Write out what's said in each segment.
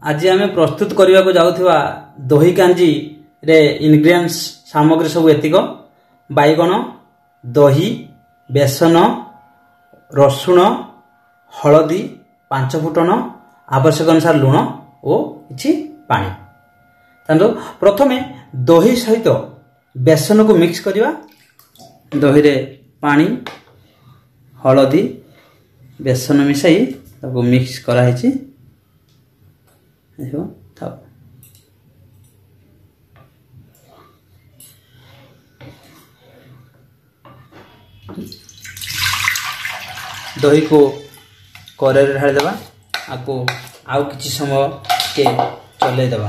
आज आम प्रस्तुत करने को जाऊा दही कांजी रे इनग्रेडिएंट्स सामग्री सब एतिक बैगण दही बेसन रसुण हलदी 5 फुटन आवश्यक अनुसार लुण और किछि पानी। तो प्रथमे दही सहित बेसन को मिक्स करवा। दही रे पानी हलदी बेसन मिसाई ताको मिक्स कराई दही को कड़ाई ढाली देवा आपको आउ किछि समय के चले देवा।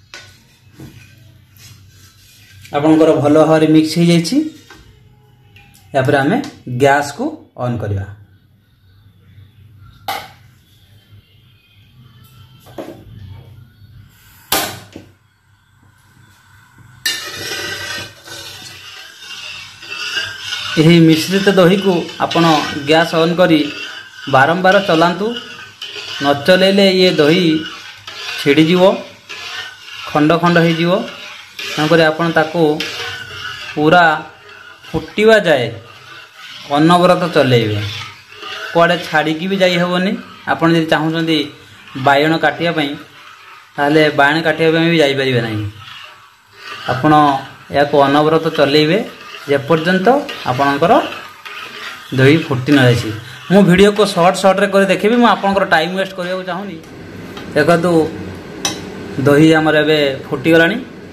आपनकर भल भाव मिक्स हो जाइछि। या पर आमे गैस को ऑन करवा। यही मिश्रित दही को आपण गैस ऑन करी बारंबार चलांतु। न चलेले ये दही छिड़ीजीव खंड खंड हो। तेणुक आपण ताको पूरा फुटिवा जाए अनवरत चलेबे। कुआडे छाड़िकी भी जाई हेबनी। आपण जदि चाहूचंदी बायण काटिया पई ताहले बायण काटिया पई भी जाई परिबे नाही। आपण याको अनवरत चलेबे जे पर्यंत आपणकर दही फुटी न जाए। मु वीडियो को शॉर्ट रे कर देखी मु आपणकर टाइम वेस्ट करने चाहूनी। देखो दही आमर एबे फुटी गलानी।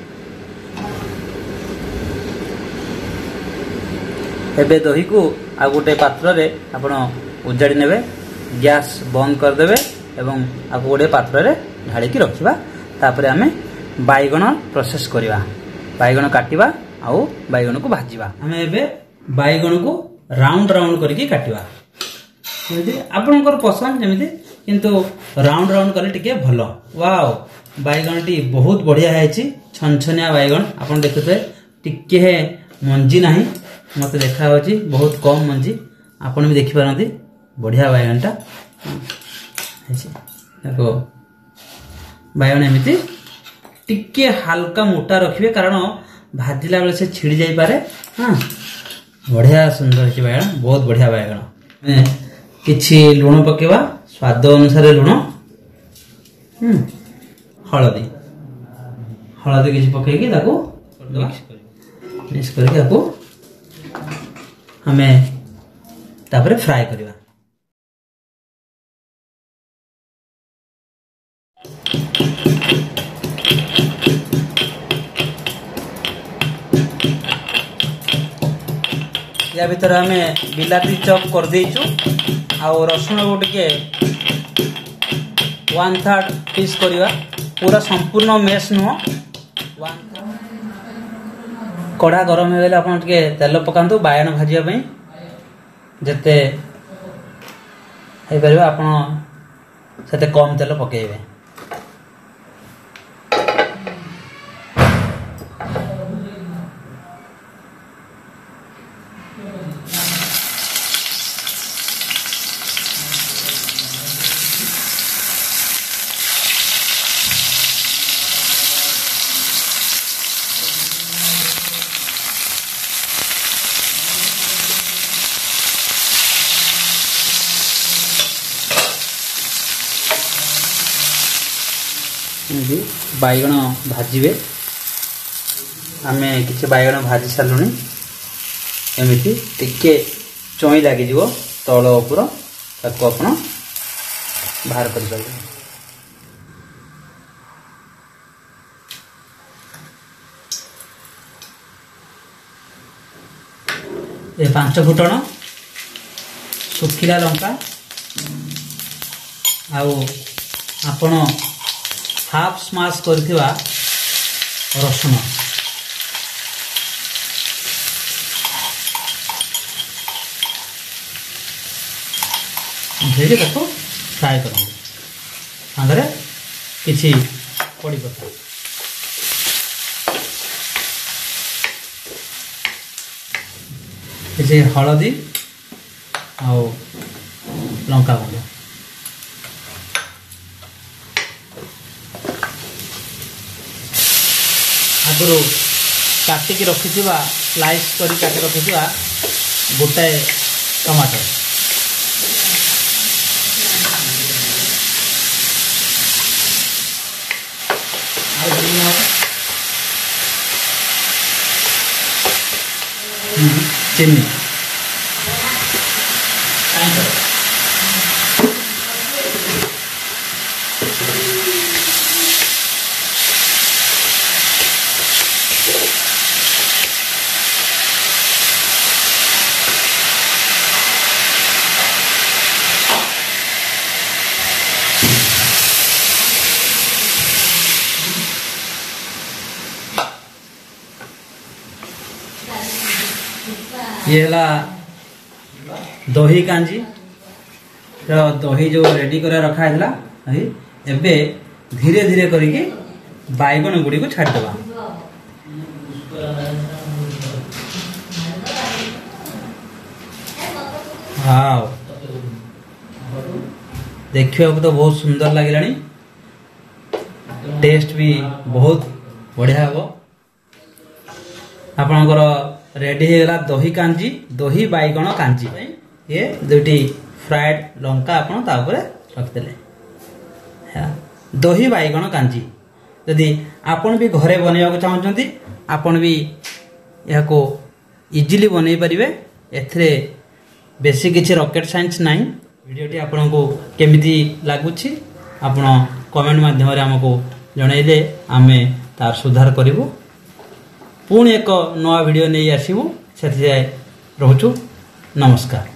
एबे दही को आ गोटे पात्र रे आपण उजाड़ी नेबे। गैस बंद कर देबे एवं आ गोटे पात्र रे ढाली की रखिबा। तापरे आमे बैगण प्रोसेस करिवा। बैगण काटिबा आउ बैगण को भाजीबा। हमें एबे बैगण को राउंड राउंड करके काटिबा। जेमिति आपनकर पसंद जेमिति किंतु राउंड राउंड कले टिके भलो। वाओ बैगण टी बहुत बढ़िया है। छनछनिया बैगण आपन देखुते टिके है मंजी नाही। मते देखा होची बहुत कम मंजी। आपन भी देखि पारंती बढ़िया बैगणटा देखो। बैगण एमिति टिके हल्का मोटा रखिबे कारण भाजिला बेले से छिड़ी जाई पारे। हाँ बढ़िया सुंदर है बैगण बहुत बढ़िया बैगण। किछि लुण पकेवा स्वाद अनुसार लुण हलदी हलदी किछि पकेकी ताको मिक्स करके ताको हमें तापरे फ्राई करवा। या भीतर हमें बिलाती चॉप कर देचु। आउ रसुण को टिके 1/3 पीस करवा। पूरा संपूर्ण मेस नुह। कड़ा गरम हो गले आपन टिके तेल पकांतु बायण भाजिया पई। जते हे परबा आपन सेते कम तेल पकेइबे। बैगण भाजिबे। आमे किछि बैगण भाजी सालुनी। एमिति टिके चोई लागी जीवो तळ ऊपर ताको आपण बाहर कर दबे। ए 5 फुटण सुखिला लंका आउ आपण हाफ स्माश करथिबा रसुण भेजे ताको फ्राई करूँ। सागरे किछि कड़ी पत्ता किछि हलदी आउ लंका गुंड आगुरी काटिकी रखिथिबा स्लाइस करी काटि रखिथिबा गोटाए टमाटो चीनी ये है दही कांजी तो दही जो रेडी कर रखा है एबे धीरे धीरे करके बैगन गुड़ी को छाड़देवा। हाँ देखिए तो बहुत सुंदर लगे, टेस्ट भी बहुत बढ़िया हम। आपणकर रेडी होगा दही कांजी, दही बैगण कांजी। ये दुटी फ्राइड लंका आपन रखदेले दही बैगण कांजी। यदि आपन भी घरे बनवाक चाहते आपन भी यह इजिली बनई पारे। एथरे बेसी किसी रॉकेट साइंस नहीं। वीडियोटी आपन को केमिति लागुछि आपन कमेंट माध्यम आमको जनइले आमे तार सुधार करिवु। पुणी एक नवा वीडियो नहीं आसबू से रोचु। नमस्कार।